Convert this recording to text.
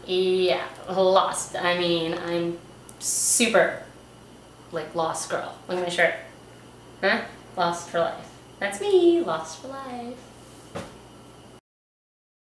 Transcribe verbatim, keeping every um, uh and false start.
Yeah, lost. I mean, I'm super, like, lost girl. Look at my shirt. Huh? Lost for life. That's me, lost for life.